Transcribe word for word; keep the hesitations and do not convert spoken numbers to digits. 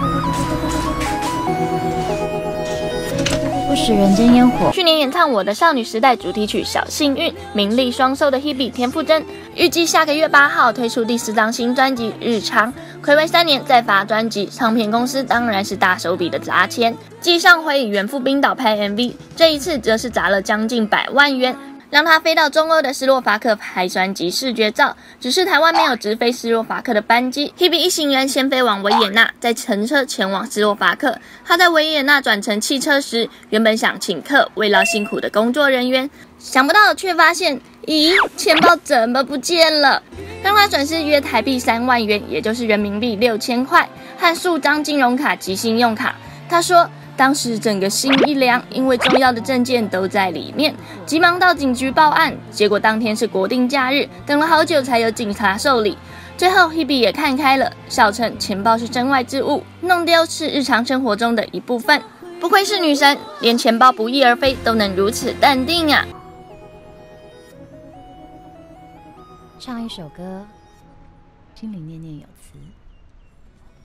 不食人间烟火。去年演唱《我的少女时代》主题曲《小幸运》，名利双收的 Hebe 田馥甄，预计下个月八号推出第四张新专辑《日常》，睽违三年再发专辑，唱片公司当然是大手笔的砸钱。继上回以远赴冰岛拍 M V， 这一次则是砸了将近百万元。让他飞到中欧的斯洛伐克拍专辑视觉照，只是台湾没有直飞斯洛伐克的班机。Hebe 一行人先飞往维也纳，再乘车前往斯洛伐克。他在维也纳转乘汽车时，原本想请客慰劳辛苦的工作人员，想不到却发现，咦，钱包怎么不见了？让他损失约台币三万元，也就是人民币六千块，和数张金融卡及信用卡。他说，当时整个心一凉，因为重要的证件都在里面，急忙到警局报案。结果当天是国定假日，等了好久才有警察受理。最后 Hebe 也看开了，笑称钱包是身外之物，弄丢是日常生活中的一部分。不愧是女神，连钱包不翼而飞都能如此淡定啊！ 唱一首歌，心里念念有词。